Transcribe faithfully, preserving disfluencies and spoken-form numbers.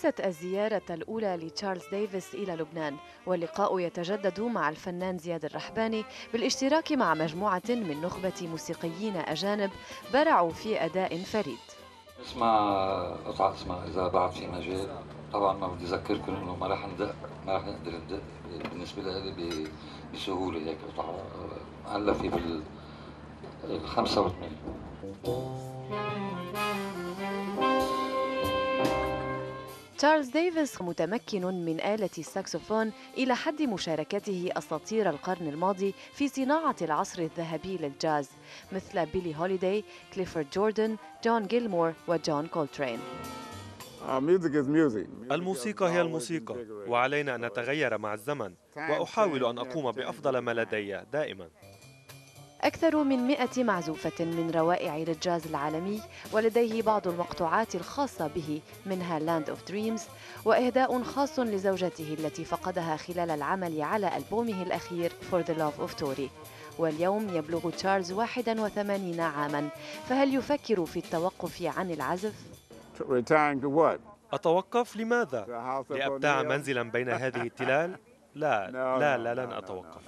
ليست الزيارة الأولى لتشارلز ديفيس إلى لبنان، واللقاء يتجدد مع الفنان زياد الرحباني بالاشتراك مع مجموعة من نخبة موسيقيين أجانب برعوا في أداء فريد. اسمع قطعة اسمها إذا بعد في مجال. طبعا ما بدي أذكركم إنه ما راح ندق ما راح نقدر ندق بالنسبة لي بسهولة. هيك قطعة هلا في بال خمسة وثمانين. تشارلز ديفيس متمكن من آلة الساكسفون إلى حد مشاركته أساطير القرن الماضي في صناعة العصر الذهبي للجاز مثل بيلي هوليداي، كليفورد جوردن، جون جيلمور وجون كولترين. الموسيقى هي الموسيقى، وعلينا أن نتغير مع الزمن، وأحاول أن أقوم بأفضل ما لدي دائما. أكثر من مئة معزوفة من روائع الجاز العالمي، ولديه بعض المقطوعات الخاصة به منها Land of Dreams، وإهداء خاص لزوجته التي فقدها خلال العمل على ألبومه الأخير For the Love of Tori. واليوم يبلغ تشارلز واحد وثمانين عاماً، فهل يفكر في التوقف عن العزف؟ أتوقف لماذا؟ لأبتاع منزلا بين هذه التلال؟ لا لا لا لن أتوقف.